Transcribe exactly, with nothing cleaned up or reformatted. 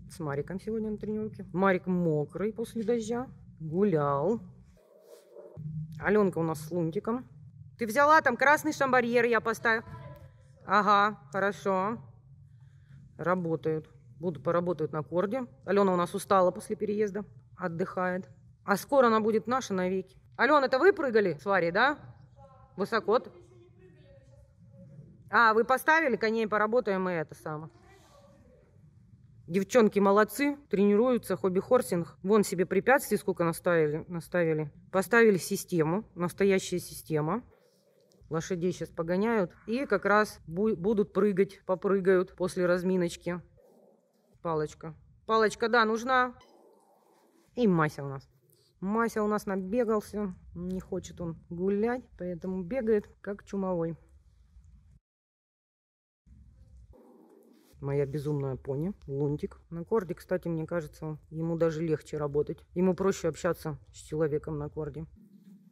с Мариком сегодня на тренировке. Марик мокрый после дождя. Гулял. Аленка у нас с Лунтиком. Ты взяла там красный шамбарьер, я поставил. Ага, хорошо. Работают. Буду поработать на корде. Алена у нас устала после переезда. Отдыхает. А скоро она будет наша навеки. Алена, это вы прыгали с Варей, да? Высоко. А, вы поставили коней, поработаем и это самое. Девчонки молодцы, тренируются, хобби-хорсинг. Вон себе препятствий сколько наставили, наставили. Поставили систему, настоящая система. Лошадей сейчас погоняют. И как раз бу будут прыгать, попрыгают после разминочки. Палочка. Палочка, да, нужна. И Мася у нас. Мася у нас набегался. Не хочет он гулять, поэтому бегает как чумовой. Моя безумная пони, Лунтик. На корде, кстати, мне кажется, ему даже легче работать. Ему проще общаться с человеком на корде.